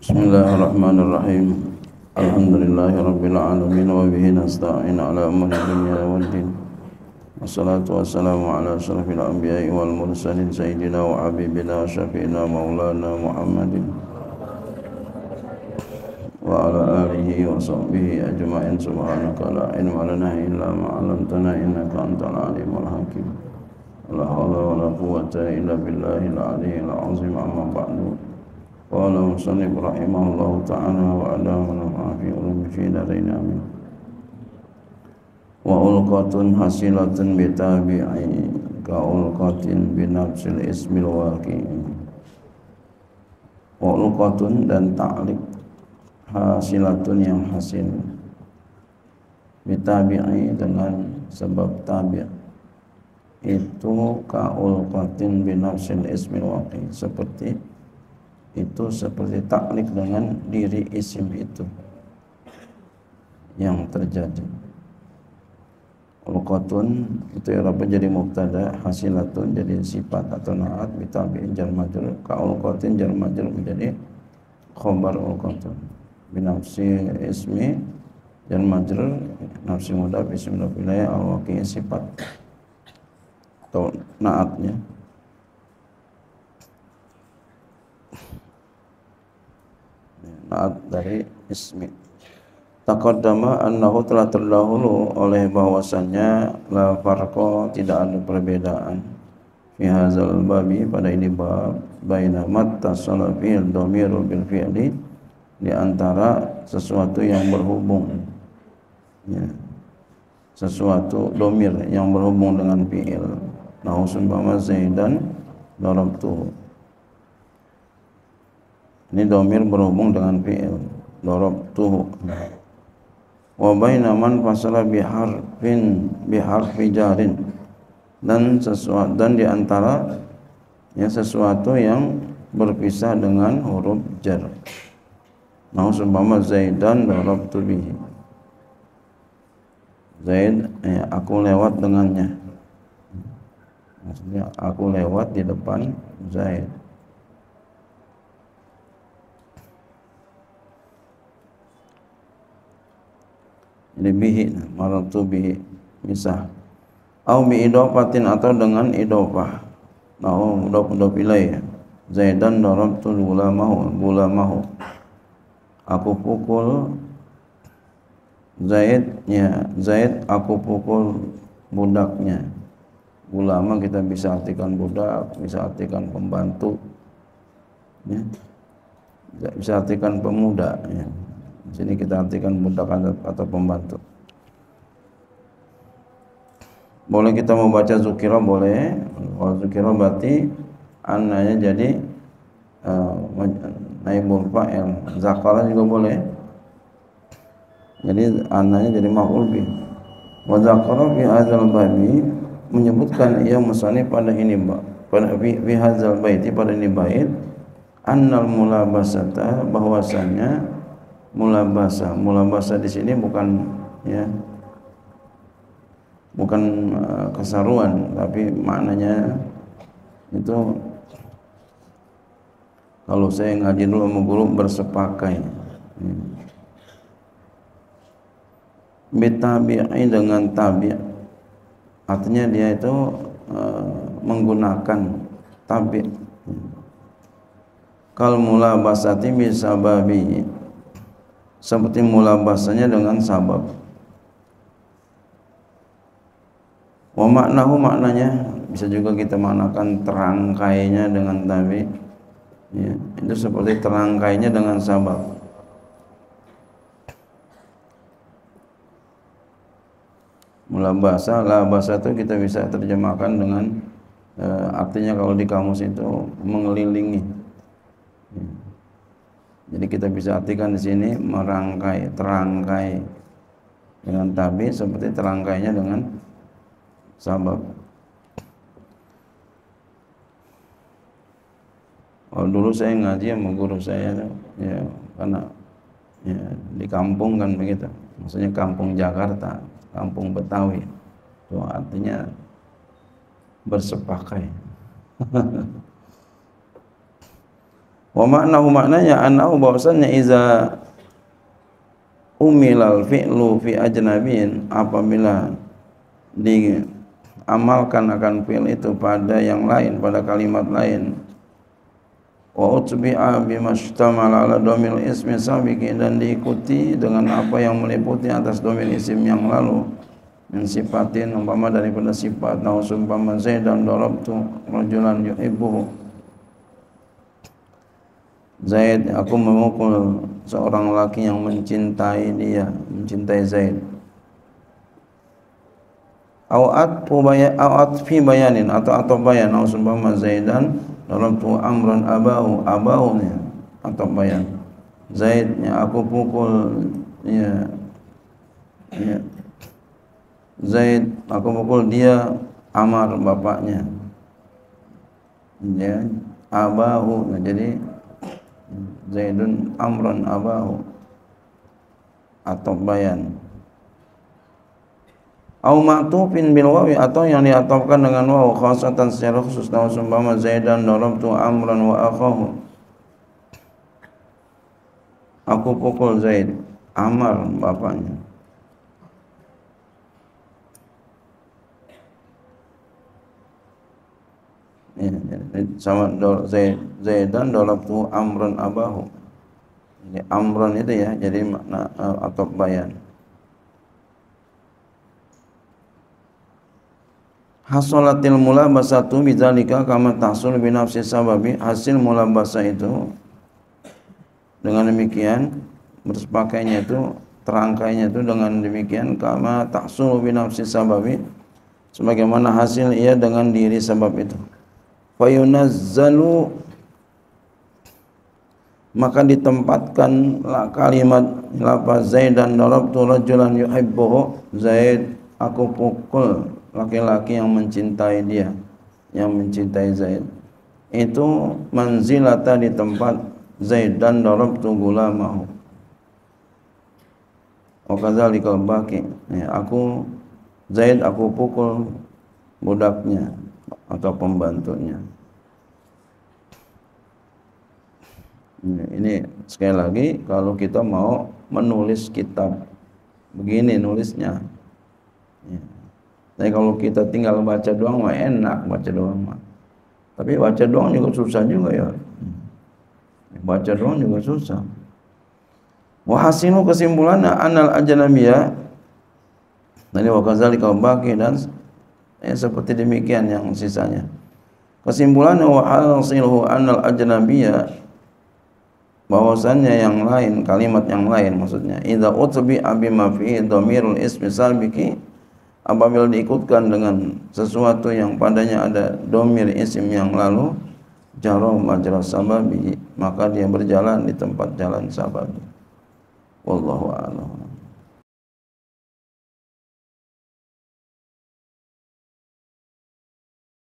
Bismillahirrahmanirrahim. Alhamdulillahirabbil alamin wa bihi nasta'in ala umuri dunya waddin. Wassalatu wassalamu ala asyrafil anbiya'i wal mursalin sayyidina wa habibina syafi'ina maulana Muhammadin wa ala alihi wa sahbihi ajma'in. Subhanaka la ilma lana illa ma 'allamtana innaka antal alimul hakim. La haula wa la quwwata illa billahil aliyyil azim. Amma ba'du. Qala musannif rahimahullahu ta'ala wa adamana fi ulumi fi darain amin. Wa ulqatun hasilatun bi tabi'i ka ulqatin bi nafsil ismil waqi. Wa ulqatun dan ta'liq hasilatun yang hasil bi tabi'i dengan sebab tabi' itu ka ulqatin bi nafsil ismil waqi, seperti taklik dengan diri isim itu yang terjadi. Ulqatun itu i'rabnya jadi mubtada, hasilatun jadi sifat atau naat, bitabi'in jar majrur, ka ulqatin jar majrur menjadi khabar ulqatun. Binafsi ismi jar majrur, nafsi mudhaf ismi mudhaf ilaih, al-waqi sifat atau naatnya. Naat dari ismi. Taqaddama annahu telah terdahulu oleh bahwasannya la farqa, tidak ada perbedaan fi hadzal babi, pada ini bab, baina mattasala fi'il dhamiru bil fi'li, di antara sesuatu yang berhubung, ya, sesuatu dhamir yang berhubung dengan fi'il. Nahu sumpama Zaidan darabtuhu, ini dhamir berhubung dengan fi'il darabtuhu. Wa baina man fasala biharfi jarin, dan di antara ya sesuatu yang berpisah dengan huruf jar. Nah, umpama Zaidan darabtu bihi, Zaid aku lewat dengannya, maksudnya aku lewat di depan Zaid. Jadi bihi, maratu bihi, misah. Au bi idofatin, atau dengan idofah. Nahu mudhof ilaih. Zaidan darabtu gulamahu. Aku pukul Zaid, ya Zaid aku pukul budaknya. Gulama kita bisa artikan budak, bisa artikan pembantu, ya, bisa artikan pemuda, ya. Sini kita artikan budak atau pembantu. Boleh kita membaca zukira, boleh. Kalau zukira berarti annanya jadi naibul fa'il. Zakara juga boleh, jadi annanya jadi maf'ul bih. Wa zakara fi hadzal babi, menyebutkan ia musannif pada ini pada fi hadzal baiti, pada ini bait, annal mulabasata, bahwasanya mulabasa di sini bukan kesaruan, tapi maknanya itu, kalau saya ngaji dulu sama guru, bersepakai. Bitabi'i, dengan tabi', artinya dia itu menggunakan tabi'. Kal mulabasati bisababi, seperti mulabasanya dengan sabab. Wa maknahu, maknanya bisa juga kita maknakan terangkainya dengan tabi', ya, itu seperti terangkainya dengan sabab. Mulabasa, labasa itu kita bisa terjemahkan dengan artinya kalau di kamus itu mengelilingi. Jadi kita bisa artikan di sini merangkai, terangkai dengan tabi, seperti terangkainya dengan sabab. Kalau dulu saya ngaji sama guru saya, ya, karena ya, di kampung kan begitu, maksudnya kampung Jakarta, kampung Betawi, itu artinya bersepakai. Wa ma'nahu maknanya annahu bahwasannya iza umilal fi'lu fi ajnabin, apabila diamalkan akan fi'il itu pada yang lain, pada kalimat lain, wa utbi'a bima ishtamala ala dhamir ismi sabiqi, dan diikuti dengan apa yang meliputi atas dhamir isim yang lalu, min sifatin, umpama daripada sifat, nahu sumpama Zaidan darabtu rajulan yuhibbuhu, Zaid, aku memukul seorang laki yang mencintai dia, mencintai Zaid. Atfi bayanin, atau bayan, nahu sumpama Zaidan darabtu amran abahnya, atau bayan, Zaidnya aku pukul, ya, ya, Zaid, aku pukul dia Amar bapaknya, ya, abahu. Nah, jadi Zaidun amran abahu, atau bayan. Au ma'tufin bil wawi, atau yang diatofkan dengan waw khasatan secara khusus, nahu sumpama Zaidan darabtu amran wa akhahu, aku pukul Zaid Amar bapaknya. Ya, sama Zaidan darabtu amran abahu. Jadi amran itu ya, jadi makna atau bayan. Hasolatil mulabasatu bidzalika kama tahsul bi nafsi sababi, hasil mulabasah itu dengan demikian, bersepakainya itu, terangkainya itu dengan demikian, kama tahsul bi nafsi sababi, sebagaimana hasil ia dengan diri sebab itu. Fayunazzalu, maka ditempatkan kalimat lafaz Zaidan darabtu rajulan yuhibbuhu, Zaid, aku pukul laki-laki yang mencintai dia, yang mencintai Zaid, itu manzilata, di tempat Zaidan darabtu gulamahu, wa kadzalika baqi, ya, Zaid aku pukul budaknya atau pembantunya. Ini sekali lagi, kalau kita mau menulis kitab begini nulisnya, ya. Tapi kalau kita tinggal baca doang mah enak, baca doang mah. Tapi baca doang juga susah juga ya. Baca doang juga susah. Wa hasilu, kesimpulannya, anal ajnabiyya, dari wa kadzalika baqi, dan seperti demikian yang sisanya. Kesimpulannya, wa hasiluhu anal ajnabiyya, bahwasannya yang lain, kalimat yang lain maksudnya, idza utbi'a bima fihi dhamirul ismi sabiqi, apabila diikutkan dengan sesuatu yang padanya ada dhamir isim yang lalu, jara majra sababi, maka dia berjalan di tempat jalan sabab. Wallahu a'lam.